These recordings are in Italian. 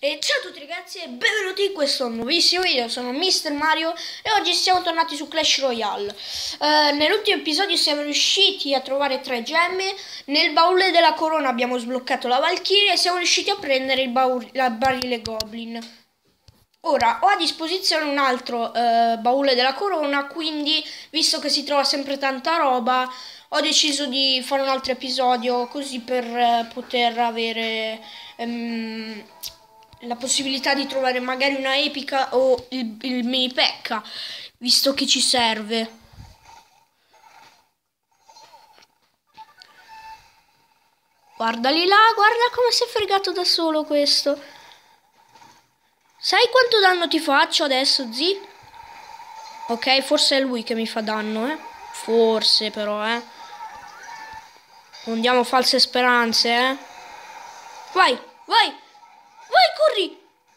E ciao a tutti ragazzi e benvenuti in questo nuovissimo video, sono Mr. Mario e oggi siamo tornati su Clash Royale. Nell'ultimo episodio siamo riusciti a trovare 3 gemme, nel baule della corona abbiamo sbloccato la Valkyria e siamo riusciti a prendere il barile Goblin. Ora ho a disposizione un altro baule della corona, quindi visto che si trova sempre tanta roba ho deciso di fare un altro episodio così per poter avere la possibilità di trovare magari una epica o il mini pecca, visto che ci serve. Guardali là, guarda come si è fregato da solo questo. Sai quanto danno ti faccio adesso, zi? Ok, forse è lui che mi fa danno, Forse però, Non diamo false speranze, Vai, vai! Vai, corri!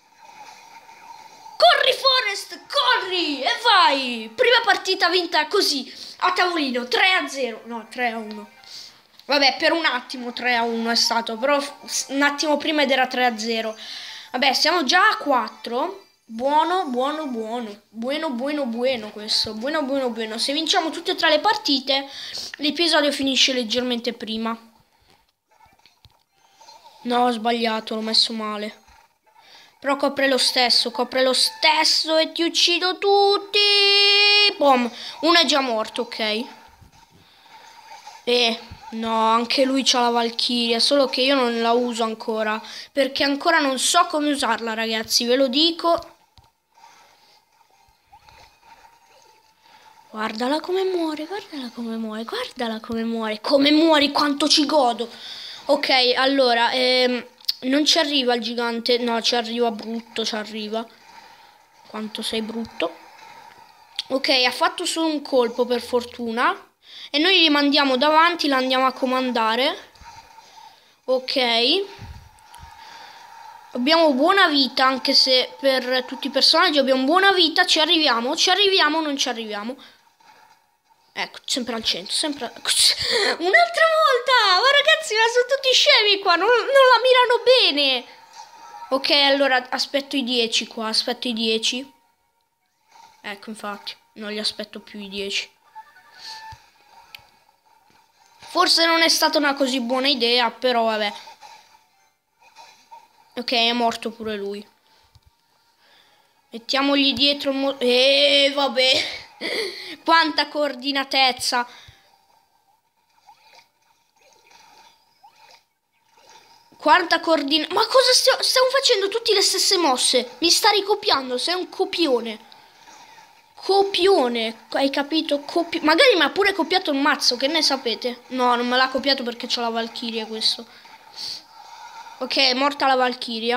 Corri, Forest, corri! E vai! Prima partita vinta così, a tavolino, 3-0. No, 3-1. Vabbè, per un attimo 3-1 è stato, però un attimo prima ed era 3-0. Vabbè, siamo già a 4. Buono, buono, buono. Buono, buono, buono questo. Buono, buono, buono. Se vinciamo tutte e tre le partite, l'episodio finisce leggermente prima. No, ho sbagliato, l'ho messo male. Però copre lo stesso e ti uccido tutti. Boom, uno è già morto, ok. No, anche lui c'ha la Valkyria, solo che io non la uso ancora, perché ancora non so come usarla, ragazzi, ve lo dico. Guardala come muore, guardala come muore, guardala come muore. Come muori, quanto ci godo. Ok, allora, non ci arriva il gigante. No, ci arriva brutto, ci arriva. Quanto sei brutto. Ok, ha fatto solo un colpo per fortuna. E noi li mandiamo davanti, la andiamo a comandare. Ok. Abbiamo buona vita, anche se per tutti i personaggi abbiamo buona vita. Ci arriviamo, non ci arriviamo. Ecco, sempre al centro, sempre... Un'altra volta! Ma ragazzi, ma sono tutti scemi qua, non la mirano bene! Ok, allora aspetto i 10 qua, aspetto i 10. Ecco, infatti, non li aspetto più i 10. Forse non è stata una così buona idea, però vabbè. Ok, è morto pure lui. Mettiamogli dietro... vabbè... Quanta coordinatezza. Quanta ma cosa stiamo facendo tutte le stesse mosse? Mi sta ricopiando, sei un copione. Copione, hai capito? Magari mi ha pure copiato il mazzo, che ne sapete? No, non me l'ha copiato perché c'ho la Valkyria questo. Ok, è morta la Valkyria.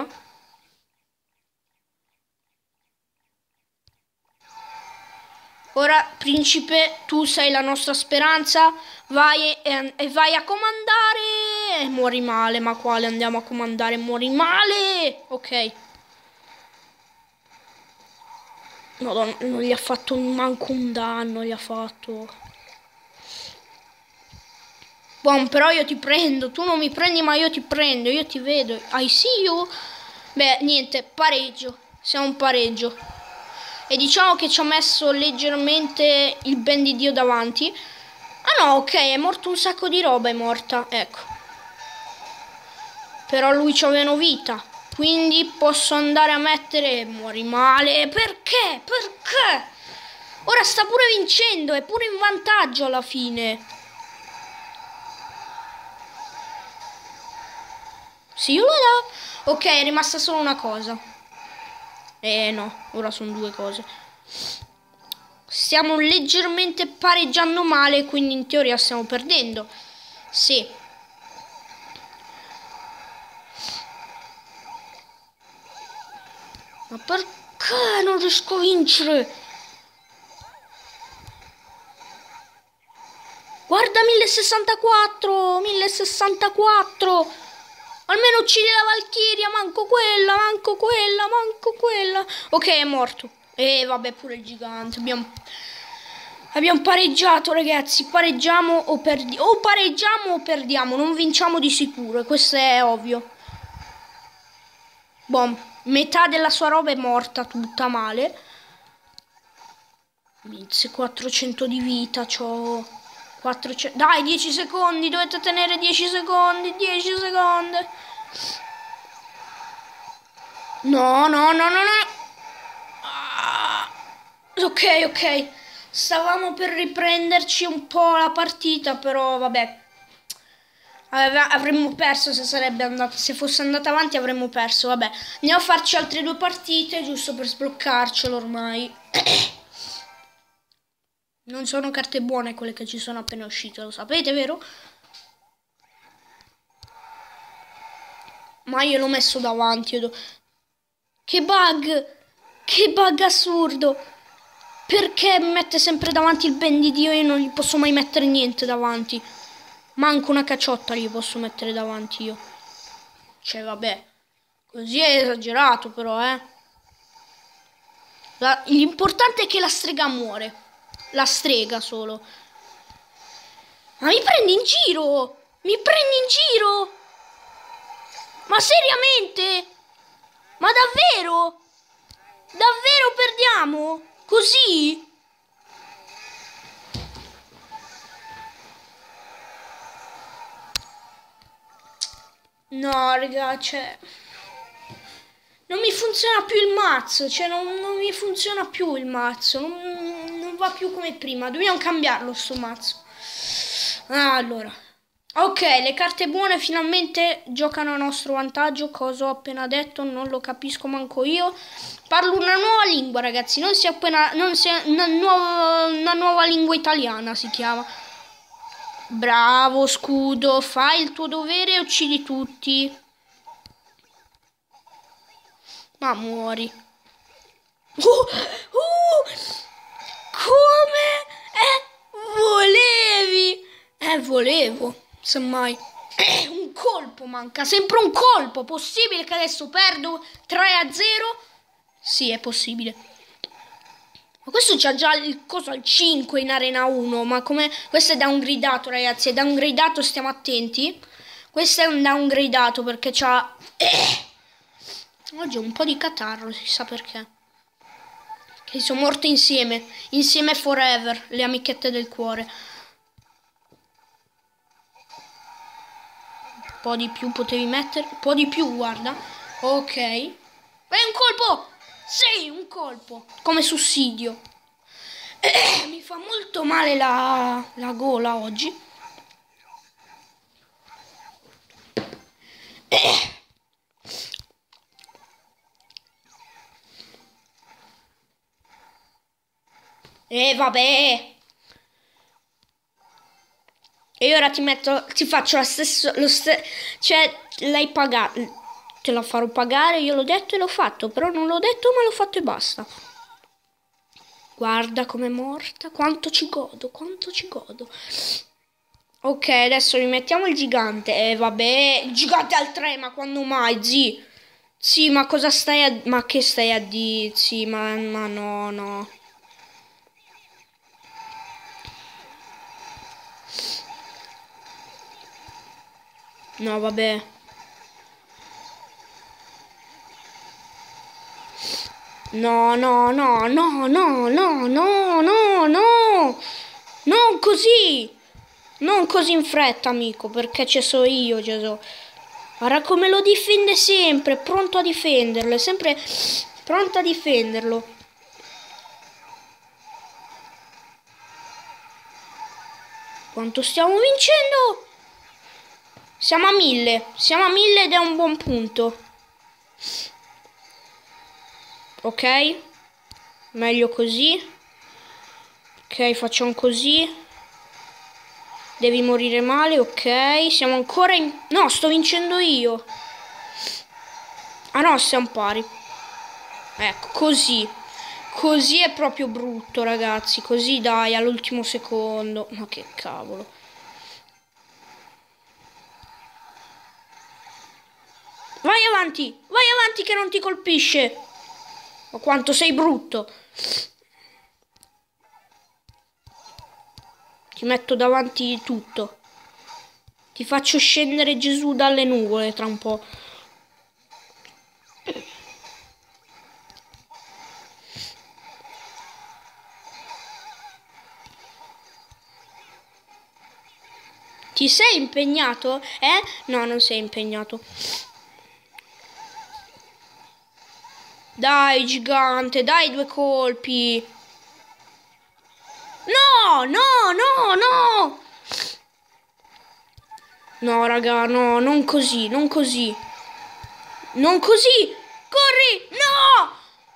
Ora, principe, tu sei la nostra speranza, vai e vai a comandare. Muori male, ma quale andiamo a comandare? Muori male. Ok. Madonna, non gli ha fatto manco un danno, gli ha fatto. Buon, però io ti prendo. Tu non mi prendi, ma io ti prendo. Io ti vedo. I see you. Beh, niente, pareggio. Siamo un pareggio. E diciamo che ci ha messo leggermente il ben di Dio davanti. Ah no, ok, è morto un sacco di roba, è morta, ecco. Però lui c'aveva vita, quindi posso andare a mettere... Muori male, perché? Perché? Ora sta pure vincendo, è pure in vantaggio alla fine. Sì, io là. Ok, è rimasta solo una cosa. No, ora sono due cose. Stiamo leggermente pareggiando male, quindi in teoria stiamo perdendo. Sì. Ma perché non riesco a vincere? Guarda, 1064, 1064. Almeno uccidi la Valkyria, manco quella, manco quella, manco quella. Ok, è morto. E vabbè, pure il gigante. Abbiamo pareggiato, ragazzi. Pareggiamo o perdiamo. O pareggiamo o perdiamo. Non vinciamo di sicuro. Questo è ovvio. Boom. Metà della sua roba è morta tutta male. Miz, 400 di vita, c'ho 400. Dai, 10 secondi, dovete tenere 10 secondi, 10 secondi. No, no, no, no, no. Ah, ok, ok. Stavamo per riprenderci un po' la partita, però vabbè. Avremmo perso se fosse andata avanti avremmo perso, vabbè. Andiamo a farci altre 2 partite, giusto per sbloccarcelo ormai. Non sono carte buone quelle che ci sono appena uscite, lo sapete, vero? Ma io l'ho messo davanti. Che bug! Che bug assurdo! Perché mi mette sempre davanti il ben di Dio e io non gli posso mai mettere niente davanti? Manco una cacciotta gli posso mettere davanti io. Cioè, vabbè. Così è esagerato, però, eh. L'importante è che la strega muore. La strega solo. Ma mi prendi in giro? Mi prendi in giro? Ma seriamente? Ma davvero? Davvero perdiamo? Così? No, raga, cioè... Non mi funziona più il mazzo, cioè non mi funziona più il mazzo, non va più come prima, dobbiamo cambiarlo sto mazzo. Allora, ok, le carte buone finalmente giocano a nostro vantaggio, cosa ho appena detto, non lo capisco manco io. Parlo una nuova lingua, ragazzi, non sia una nuova lingua italiana si chiama. Bravo, scudo, fai il tuo dovere e uccidi tutti. Ma muori. Come? Volevi? Volevo, semmai. Un colpo manca, sempre un colpo. Possibile che adesso perdo 3-0? Sì, è possibile. Ma questo c'ha già il coso al 5 in arena 1. Ma come... Questo è downgradato, ragazzi. È downgradato, stiamo attenti. Questo è un downgradato perché c'ha... Oggi ho un po' di catarro, si sa perché. Che sono morte insieme. Insieme forever, le amichette del cuore. Un po' di più potevi mettere. Un po' di più, guarda. Ok. Vai, un colpo! Sì, un colpo. Come sussidio. Mi fa molto male la gola oggi. Vabbè. E ora ti faccio cioè, l'hai pagato. Te la farò pagare, io l'ho detto e l'ho fatto. Però non l'ho detto, ma l'ho fatto e basta. Guarda com'è morta. Quanto ci godo, quanto ci godo. Ok, adesso rimettiamo il gigante. Vabbè, il gigante al 3, ma quando mai, zi? Sì, ma cosa stai a... Ma che stai a dire? Sì, ma no, no. No, vabbè. No, no, no, no, no, no, no, no, no. Non così. Non così in fretta, amico, perché ci so io, Gesù. Guarda come lo difende sempre, pronto a difenderlo, è sempre pronto a difenderlo. Quanto stiamo vincendo? Siamo a 1000 ed è un buon punto. Ok, meglio così. Ok, facciamo così. Devi morire male, ok. Siamo ancora in... No, sto vincendo io. Ah no, siamo pari. Ecco, così. Così è proprio brutto, ragazzi. Così dai, all'ultimo secondo. Ma che cavolo. Vai avanti che non ti colpisce. Ma quanto sei brutto. Ti metto davanti tutto. Ti faccio scendere Gesù dalle nuvole tra un po'. Ti sei impegnato? No, non sei impegnato. Dai, gigante, dai 2 colpi. No, no, no, no. No, raga, no, non così, non così. Non così. Corri, no.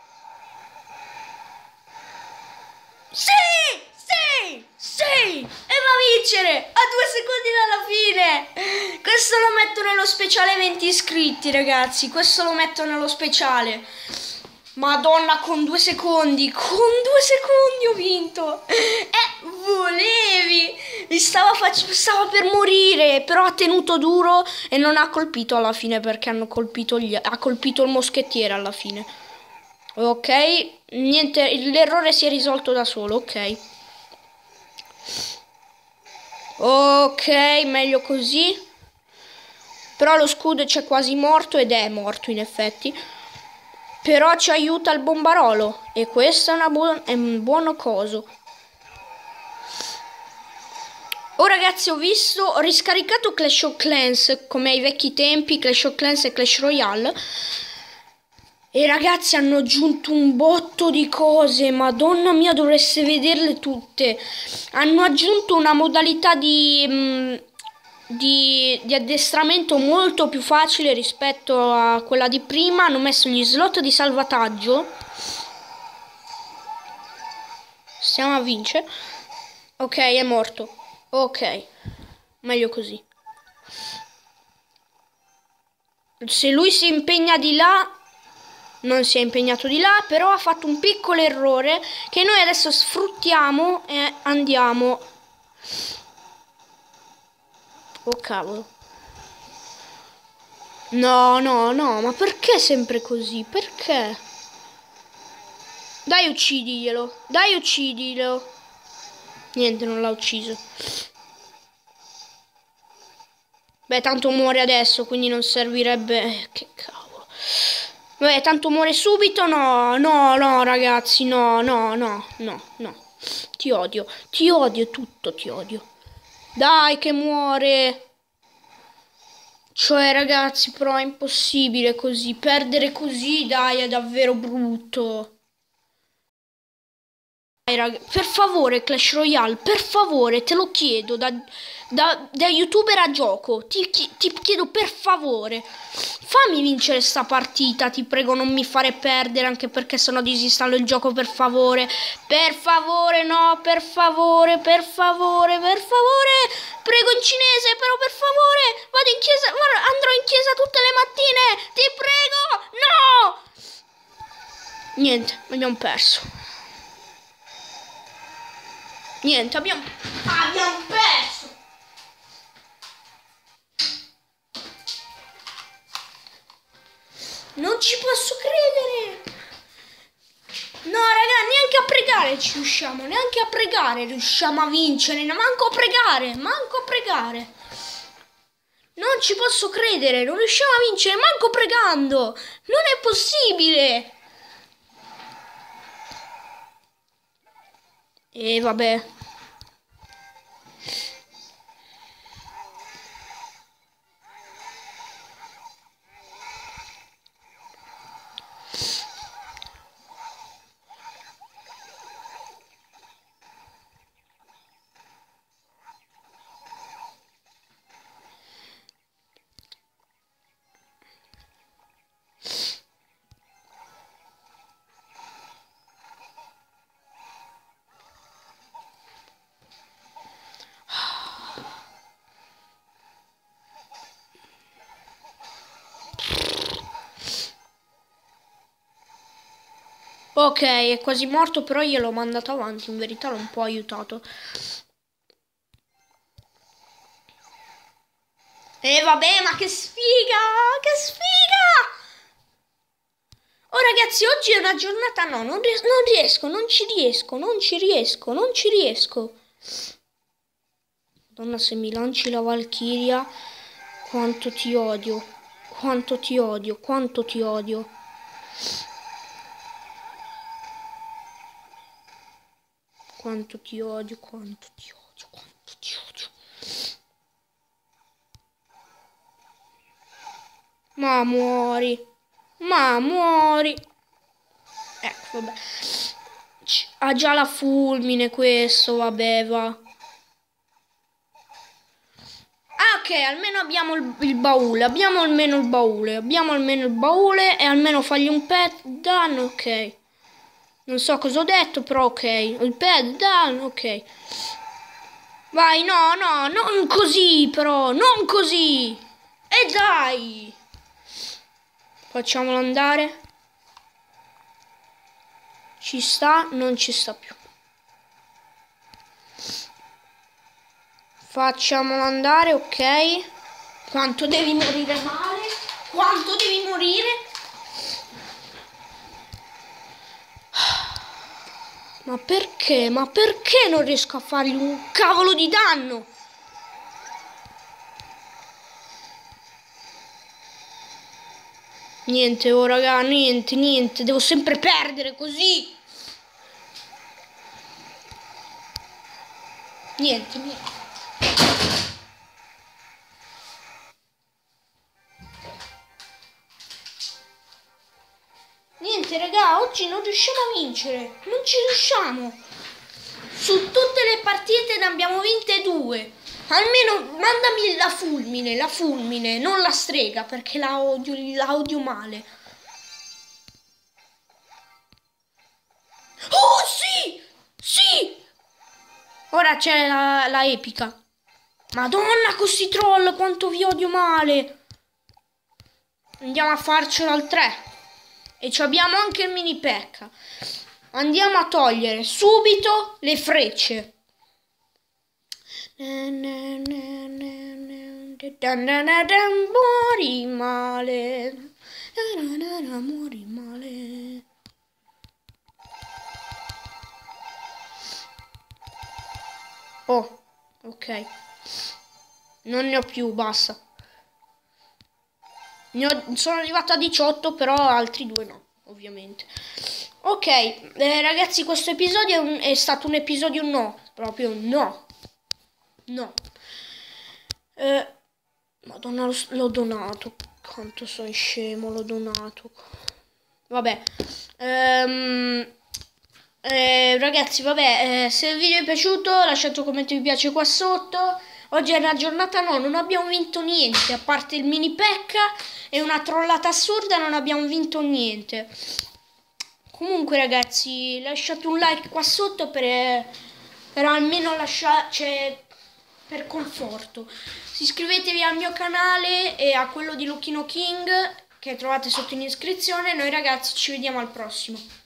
Sì, sì, sì. E va a vincere a 2 secondi dalla fine. Questo lo metto nello speciale 20 iscritti, ragazzi. Questo lo metto nello speciale. Madonna, con 2 secondi. Con 2 secondi ho vinto. Volevi. Stava per morire. Però ha tenuto duro e non ha colpito alla fine, perché ha colpito il moschettiere alla fine. Ok, niente, l'errore si è risolto da solo, ok. Ok, meglio così. Però lo scudo c'è quasi morto ed è morto in effetti. Però ci aiuta il bombarolo e questo è un buono coso. Oh ragazzi, ho riscaricato Clash of Clans come ai vecchi tempi, Clash of Clans e Clash Royale. E ragazzi, hanno aggiunto un botto di cose, madonna mia, dovreste vederle tutte. Hanno aggiunto una modalità di addestramento molto più facile rispetto a quella di prima. Hanno messo gli slot di salvataggio. Stiamo a vincere. Ok, è morto. Ok, meglio così. Se lui si impegna di là, non si è impegnato di là, però ha fatto un piccolo errore che noi adesso sfruttiamo e andiamo. Oh cavolo. No, no, no, ma perché sempre così? Perché? Dai, uccidiglielo. Dai, uccidiglielo. Niente, non l'ha ucciso. Beh, tanto muore adesso, quindi non servirebbe... Che cavolo. Beh, tanto muore subito. No, no, no, ragazzi. No, no, no, no, no. Ti odio tutto, ti odio. Dai, che muore. Cioè, ragazzi, però è impossibile così. Perdere così, dai, è davvero brutto. Per favore, Clash Royale, per favore, te lo chiedo, da youtuber a gioco, ti chiedo per favore, fammi vincere sta partita, ti prego, non mi fare perdere, anche perché sennò disinstallo il gioco, per favore, no, per favore, prego in cinese, però per favore, vado in chiesa, andrò in chiesa tutte le mattine, ti prego, no! Niente, abbiamo perso. Niente, abbiamo perso. Non ci posso credere. No, raga, neanche a pregare ci riusciamo. Neanche a pregare riusciamo a vincere. Manco a pregare. Non ci posso credere. Non riusciamo a vincere manco pregando. Non è possibile. E vabbè. Ok, è quasi morto, però io l'ho mandato avanti, in verità l'ho un po' aiutato. E vabbè, ma che sfiga! Che sfiga! Oh ragazzi, oggi è una giornata... No, non riesco, non ci riesco. Madonna, se mi lanci la Valchiria, quanto ti odio. Quanto ti odio. Quanto ti odio. Ma muori. Ma muori. Ecco, vabbè. Ha già la fulmine questo, vabbè, va. Ah, ok, almeno abbiamo il baule. Abbiamo almeno il baule. Abbiamo almeno il baule e almeno fargli un pet danno, ok. Non so cosa ho detto, però ok. Il pet danno, ok. Vai, no, no, non così, però. Non così. E dai. Facciamolo andare. Ci sta, non ci sta più. Facciamolo andare, ok. Quanto devi morire male? Quanto devi morire? Ma perché? Ma perché non riesco a fargli un cavolo di danno? Niente, oh raga, niente. Devo sempre perdere così. Niente. Niente, raga, oggi non riusciamo a vincere. Non ci riusciamo. Su tutte le partite ne abbiamo vinte 2. Almeno mandami la fulmine, non la strega, perché la odio male. Oh, sì! Sì! Ora c'è la epica. Madonna, questi troll, quanto vi odio male. Andiamo a farcelo al 3. E ci abbiamo anche il mini pecca. Andiamo a togliere subito le frecce. Muori male. Muori male. Oh, ok. Non ne ho più, basta. Sono arrivata a 18, però altri 2 no, ovviamente. Ok, ragazzi, questo episodio è stato un episodio no, proprio no. No. Madonna, l'ho donato. Quanto sono scemo, l'ho donato. Vabbè. Ragazzi, vabbè, se il video è piaciuto lasciate un commento mi piace qua sotto. Oggi è una giornata no, non abbiamo vinto niente, a parte il mini pecca e una trollata assurda non abbiamo vinto niente. Comunque ragazzi, lasciate un like qua sotto per almeno lasciare, per conforto. Iscrivetevi al mio canale e a quello di Lucchino King che trovate sotto in iscrizione. Noi ragazzi ci vediamo al prossimo.